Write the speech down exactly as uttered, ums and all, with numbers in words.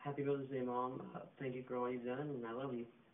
Happy Mother's Day, Mom. Uh, thank you for all you've done, and I love you.